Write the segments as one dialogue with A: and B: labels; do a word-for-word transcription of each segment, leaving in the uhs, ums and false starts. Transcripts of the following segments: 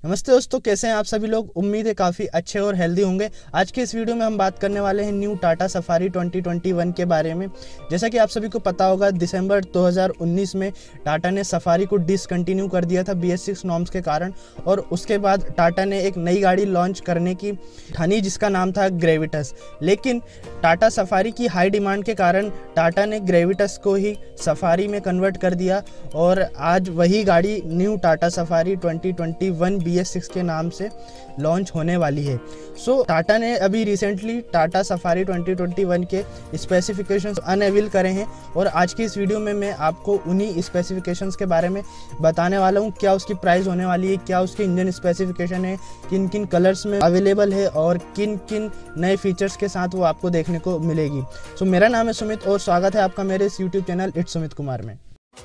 A: नमस्ते दोस्तों, कैसे हैं आप सभी लोग। उम्मीद है काफ़ी अच्छे और हेल्दी होंगे। आज के इस वीडियो में हम बात करने वाले हैं new Tata Safari twenty twenty one के बारे में। जैसा कि आप सभी को पता होगा, दिसंबर दो हज़ार उन्नीस में टाटा ने सफारी को डिसकंटिन्यू कर दिया था बी एस सिक्स नॉर्म्स के कारण, और उसके बाद टाटा ने एक नई गाड़ी लॉन्च करने की ठानी जिसका नाम था ग्रेविटस। लेकिन टाटा सफारी की हाई डिमांड के कारण टाटा ने ग्रेविटस को ही सफारी में कन्वर्ट कर दिया और आज वही गाड़ी new Tata Safari twenty twenty one B S six के नाम से लॉन्च होने वाली है। सो so, टाटा ने अभी recently Tata Safari twenty twenty one के स्पेसिफिकेशंस अनअवेल करे हैं और आज की इस वीडियो में मैं आपको उन्हीं स्पेसिफिकेशंस के बारे में बताने वाला हूं। क्या उसकी प्राइस होने वाली है, क्या उसके इंजन स्पेसिफिकेशन है, किन किन कलर्स में अवेलेबल है और किन किन नए फीचर्स के साथ वो आपको देखने को मिलेगी। सो so, मेरा नाम है सुमित और स्वागत है आपका मेरे इस YouTube channel it's Sumit Kumar में।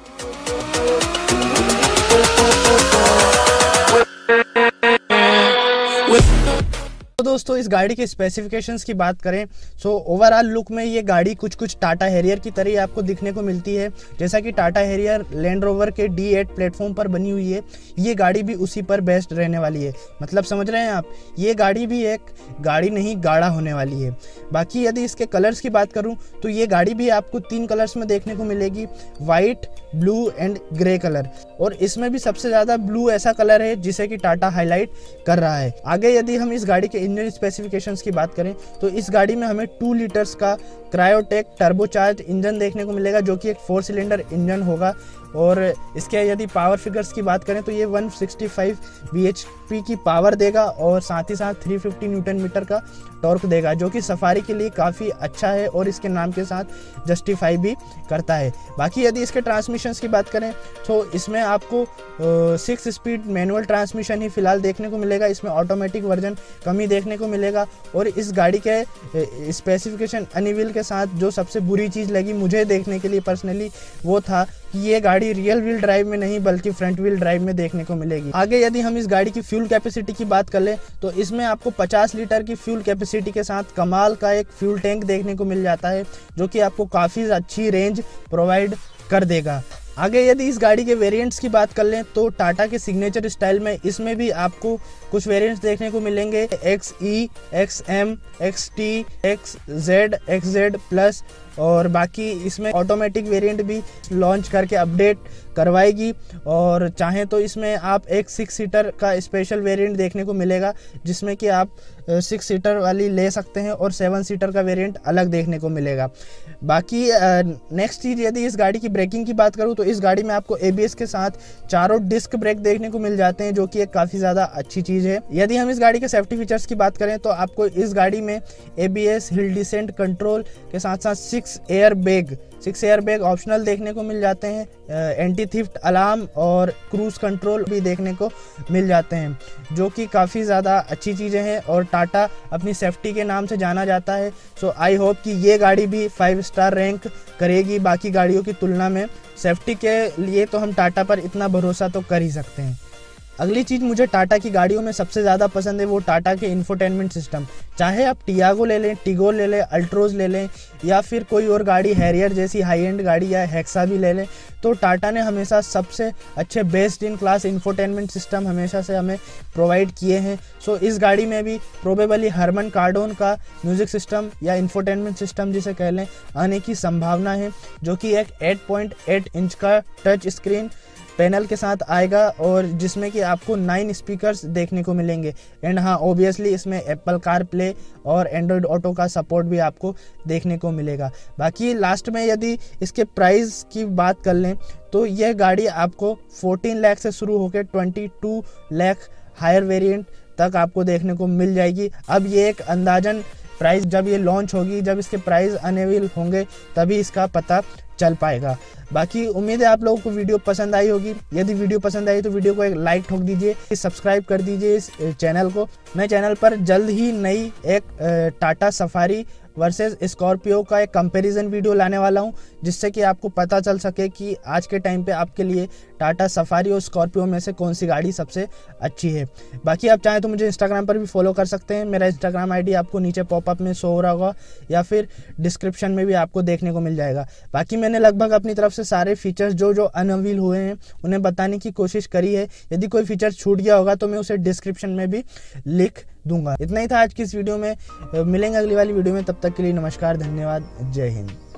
A: तो दोस्तों, इस गाड़ी के स्पेसिफिकेशंस की बात करें सो ओवरऑल लुक में ये गाड़ी कुछ कुछ टाटा हैरियर की तरह ही आपको दिखने को मिलती है। जैसा कि टाटा हैरियर लैंड रोवर के डी एट प्लेटफॉर्म पर बनी हुई है, ये गाड़ी भी उसी पर बेस्ड रहने वाली है। मतलब समझ रहे हैं आप, ये गाड़ी भी एक गाड़ी नहीं गाड़ा होने वाली है। बाकी यदि इसके कलर्स की बात करूँ तो ये गाड़ी भी आपको तीन कलर्स में देखने को मिलेगी, white, blue and grey colour. और इसमें भी सबसे ज़्यादा ब्लू ऐसा कलर है जिसे कि टाटा हाईलाइट कर रहा है। आगे यदि हम इस गाड़ी के इंजन स्पेसिफिकेशंस की बात करें तो इस गाड़ी में हमें टू लीटर्स का क्रायोटेक टर्बोचार्ज इंजन देखने को मिलेगा जो कि एक फोर सिलेंडर इंजन होगा। और इसके यदि पावर फिगर्स की बात करें तो ये one sixty five B H P की पावर देगा और साथ ही साथ थ्री फिफ्टी न्यूटन मीटर का टॉर्क देगा, जो कि सफारी के लिए काफ़ी अच्छा है और इसके नाम के साथ जस्टिफाई भी करता है। बाकी यदि इसके ट्रांसमिशंस की बात करें तो इसमें आपको सिक्स स्पीड मैनुअल ट्रांसमिशन ही फिलहाल देखने को मिलेगा। इसमें ऑटोमेटिक वर्जन कम ही देखने को मिलेगा। और इस गाड़ी के स्पेसिफिकेशन अनवील के साथ जो सबसे बुरी चीज़ लगी मुझे देखने के लिए पर्सनली, वो था कि ये गाड़ी रियल व्हील ड्राइव में नहीं बल्कि फ्रंट व्हील ड्राइव में देखने को मिलेगी। आगे यदि हम इस गाड़ी की फ्यूल कैपेसिटी की बात कर लें तो इसमें आपको पचास लीटर की फ्यूल कैपेसिटी के साथ कमाल का एक फ्यूल टैंक देखने को मिल जाता है, जो कि आपको काफ़ी अच्छी रेंज प्रोवाइड कर देगा। आगे यदि इस गाड़ी के वेरिएंट्स की बात कर लें तो टाटा के सिग्नेचर स्टाइल में इसमें भी आपको कुछ वेरिएंट्स देखने को मिलेंगे, X E, X M, X T, X Z, X Z plus. और बाकी इसमें ऑटोमेटिक वेरिएंट भी लॉन्च करके अपडेट करवाएगी। और चाहें तो इसमें आप एक सिक्स सीटर का स्पेशल वेरिएंट देखने को मिलेगा जिसमें कि आप सिक्स सीटर वाली ले सकते हैं और सेवन सीटर का वेरिएंट अलग देखने को मिलेगा। बाकी नेक्स्ट चीज़, यदि इस गाड़ी की ब्रेकिंग की बात करूं तो इस गाड़ी में आपको ए बी एस के साथ चारों डिस्क ब्रेक देखने को मिल जाते हैं, जो कि एक काफ़ी ज़्यादा अच्छी चीज़ है। यदि हम इस गाड़ी के सेफ्टी फीचर्स की बात करें तो आपको इस गाड़ी में A B S, hill descent control के साथ साथ six air bag six air bag optional देखने को मिल जाते हैं, एंटी थिफ्ट अलार्म और क्रूज कंट्रोल भी देखने को मिल जाते हैं, जो कि काफ़ी ज़्यादा अच्छी चीज़ें हैं और टाटा अपनी सेफ्टी के नाम से जाना जाता है। सो आई होप कि ये गाड़ी भी फाइव स्टार रैंक करेगी बाकी गाड़ियों की तुलना में। सेफ्टी के लिए तो हम टाटा पर इतना भरोसा तो कर ही सकते हैं। अगली चीज़ मुझे टाटा की गाड़ियों में सबसे ज़्यादा पसंद है वो टाटा के इंफोटेनमेंट सिस्टम। चाहे आप टियागो ले लें, टिगोर ले लें, अल्ट्रोज ले लें या फिर कोई और गाड़ी हैरियर जैसी हाई एंड गाड़ी या हेक्सा भी ले लें, तो टाटा ने हमेशा सबसे अच्छे best in class infotainment system हमेशा से हमें प्रोवाइड किए हैं। सो इस गाड़ी में भी प्रोबेबली हरमन कार्डोन का म्यूज़िक सिस्टम या इंफोटेनमेंट सिस्टम जिसे कह लें आने की संभावना है, जो कि एक एट पॉइंट एट इंच का टच स्क्रीन पैनल के साथ आएगा और जिसमें कि आपको नाइन स्पीकर्स देखने को मिलेंगे। एंड हाँ, ओबियसली इसमें एप्पल कार प्ले और एंड्रॉयड ऑटो का सपोर्ट भी आपको देखने को मिलेगा। बाकी लास्ट में यदि इसके प्राइस की बात कर लें तो यह गाड़ी आपको फोर्टीन लाख से शुरू होकर twenty two lakh higher variant तक आपको देखने को मिल जाएगी। अब ये एक अंदाजन प्राइस जब ये लॉन्च होगी, जब इसके प्राइस अनअवेल होंगे तभी इसका पता चल पाएगा। बाकी उम्मीद है आप लोगों को वीडियो पसंद आई होगी। यदि वीडियो पसंद आई तो वीडियो को एक लाइक ठोक दीजिए, सब्सक्राइब कर दीजिए इस चैनल को। मैं चैनल पर जल्द ही नई एक टाटा सफारी वर्सेस स्कॉर्पियो का एक कंपैरिजन वीडियो लाने वाला हूं, जिससे कि आपको पता चल सके कि आज के टाइम पे आपके लिए टाटा सफारी और स्कॉर्पियो में से कौन सी गाड़ी सबसे अच्छी है। बाकी आप चाहें तो मुझे इंस्टाग्राम पर भी फॉलो कर सकते हैं। मेरा इंस्टाग्राम आईडी आपको नीचे पॉपअप में शो हो रहा होगा या फिर डिस्क्रिप्शन में भी आपको देखने को मिल जाएगा। बाकी मैं मैंने लगभग अपनी तरफ से सारे फीचर्स जो जो अनवील हुए हैं उन्हें बताने की कोशिश करी है। यदि कोई फीचर छूट गया होगा तो मैं उसे डिस्क्रिप्शन में भी लिख दूंगा। इतना ही था आज की इस वीडियो में। मिलेंगे अगली वाली वीडियो में, तब तक के लिए नमस्कार, धन्यवाद, जय हिंद।